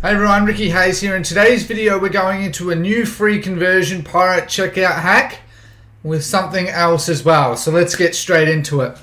Hey everyone, Ricky Hayes here. In today's video we're going into a new free conversion pirate checkout hack with something else as well. So let's get straight into it.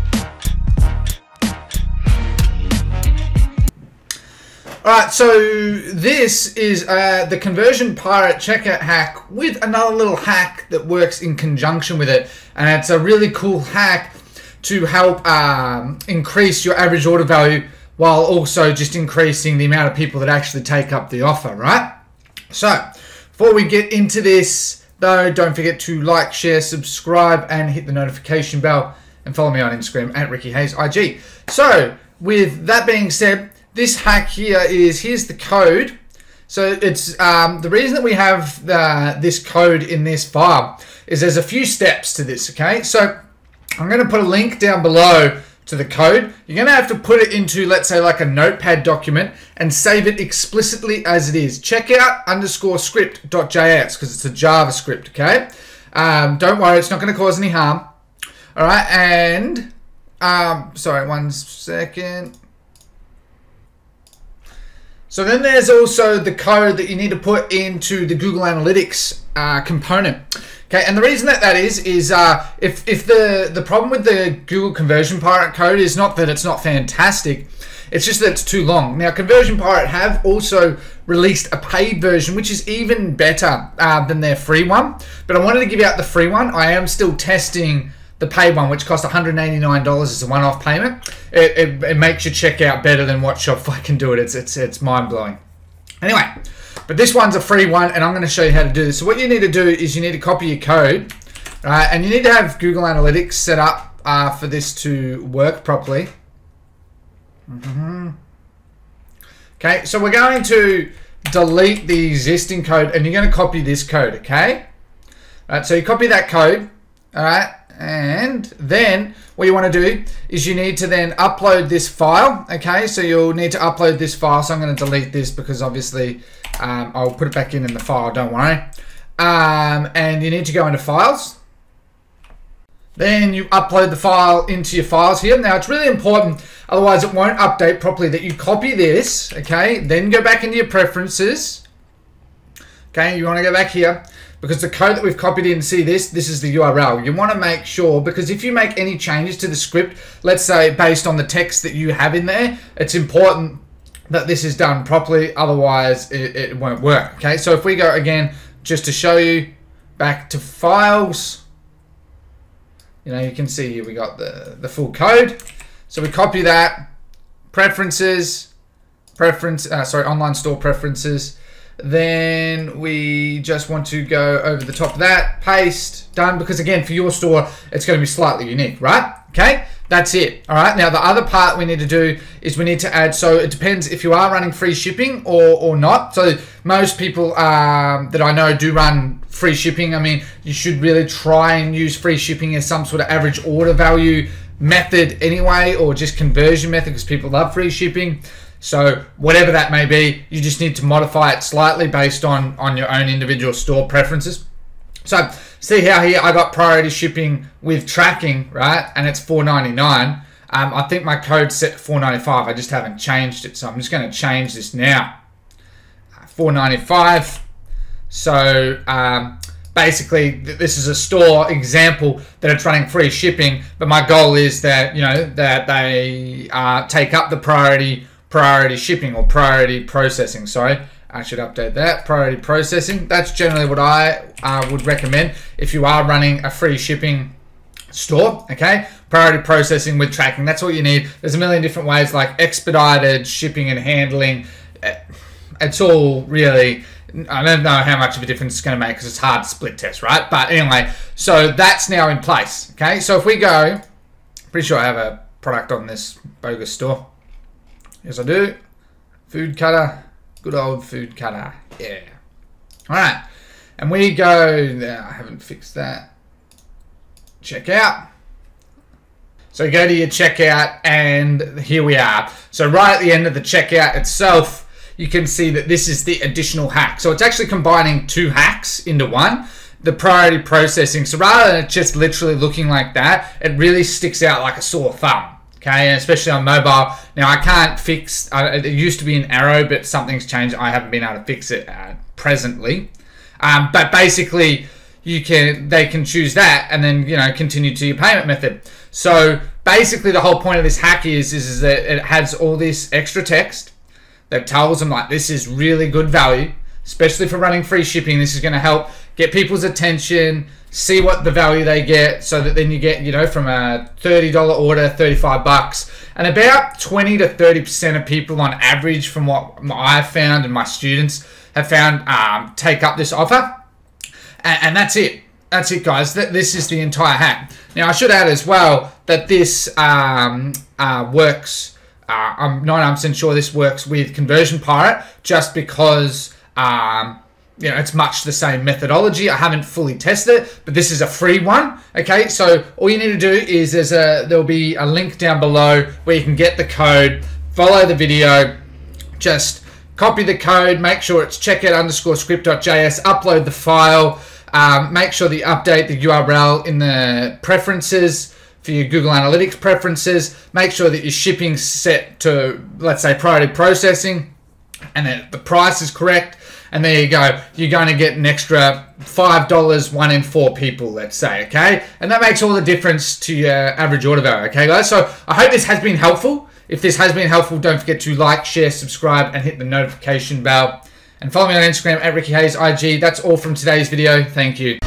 Alright, so this is the conversion pirate checkout hack with another little hack that works in conjunction with it. And it's a really cool hack to help increase your average order value while also just increasing the amount of people that actually take up the offer, right? So, before we get into this, though, don't forget to like, share, subscribe, and hit the notification bell, and follow me on Instagram at Ricky Hayes IG. So, with that being said, this hack here is, here's the code. So, it's the reason that we have this code in this file is there's a few steps to this, okay? So, I'm going to put a link down below to the code. You're going to have to put it into, let's say, like a notepad document and save it explicitly as it is. Checkout_script.js because it's a JavaScript, okay? Don't worry, it's not going to cause any harm. All right, and sorry, one second. So then there's also the code that you need to put into the Google Analytics component. Okay, and the reason that is if the problem with the Google Conversion Pirate code is not that it's not fantastic, it's just that it's too long. Now, Conversion Pirate have also released a paid version, which is even better than their free one. But I wanted to give out the free one. I am still testing the paid one, which costs $189 as a one-off payment. It makes your checkout better than what Shopify can do it. It's mind-blowing. Anyway. But this one's a free one, and I'm going to show you how to do this. So what you need to do is you need to copy your code, right? And you need to have Google Analytics set up for this to work properly. Okay, so we're going to delete the existing code, and you're going to copy this code, okay? All right, so you copy that code, all right? And then what you want to do is you need to then upload this file, okay? So you'll need to upload this file. So I'm going to delete this because obviously I'll put it back in the file, don't worry. And you need to go into files. Then you upload the file into your files here. Now it's really important, otherwise it won't update properly, that you copy this, okay? Then go back into your preferences. Okay, you want to go back here. Because the code that we've copied in, see this is the URL. You want to make sure, because if you make any changes to the script, let's say based on the text that you have in there, it's important that this is done properly, otherwise it won't work. Okay, so if we go again, just to show you, back to files, you know, you can see here we got the full code. So we copy that, preferences, online store preferences. Then we just want to go over the top of that, paste, done, because again, for your store, it's going to be slightly unique, right? Okay, that's it. All right, now the other part we need to do is we need to add, so it depends if you are running free shipping or not. So most people that I know do run free shipping. I mean, you should really try and use free shipping as some sort of average order value method anyway, or just conversion method, because people love free shipping. So whatever that may be, you just need to modify it slightly based on your own individual store preferences. So see how here I got priority shipping with tracking, right? And it's $4.99. I think my code's set to $4.95. I just haven't changed it. So I'm just going to change this now. $4.95. So basically this is a store example that it's running free shipping. But my goal is that, you know, that they take up the priority shipping or priority processing. Sorry, I should update that. Priority processing. That's generally what I would recommend if you are running a free shipping store. Okay, priority processing with tracking. That's what you need. There's a million different ways, like expedited shipping and handling. It's all really, I don't know how much of a difference it's going to make because it's hard to split test, right? But anyway, so that's now in place. Okay, so if we go, pretty sure I have a product on this bogus store. Yes, I do. Food cutter. Good old food cutter. Yeah. All right. And we go, I haven't fixed that. Checkout. So go to your checkout and here we are. So right at the end of the checkout itself, you can see that this is the additional hack. So it's actually combining two hacks into one. The priority processing. So rather than it just literally looking like that, it really sticks out like a sore thumb. Okay, and especially on mobile. Now I can't fix. It used to be an arrow, but something's changed. I haven't been able to fix it presently. But basically, they can choose that, and then continue to your payment method. So basically, the whole point of this hack is that it has all this extra text that tells them like this is really good value, especially for running free shipping. This is going to help get people's attention, see what the value they get, so that then you get, from a $30 order, $35, and about 20 to 30% of people on average, from what I've found and my students have found, take up this offer, and that's it. That's it, guys. This is the entire hack. Now, I should add as well that this works. I'm 99% sure this works with Conversion Pirate, just because it's much the same methodology. I haven't fully tested it, but this is a free one. Okay, so all you need to do is there'll be a link down below where you can get the code, follow the video, just copy the code, make sure it's checkout_script.js, upload the file, make sure that you update the URL in the preferences for your Google Analytics preferences, make sure that your shipping's set to, let's say, priority processing, and then the price is correct. And there you go. You're going to get an extra $5, 1 in 4 people, let's say, okay? And that makes all the difference to your average order value, okay, guys? So I hope this has been helpful. If this has been helpful, don't forget to like, share, subscribe, and hit the notification bell. And follow me on Instagram at Ricky Hayes IG. That's all from today's video. Thank you.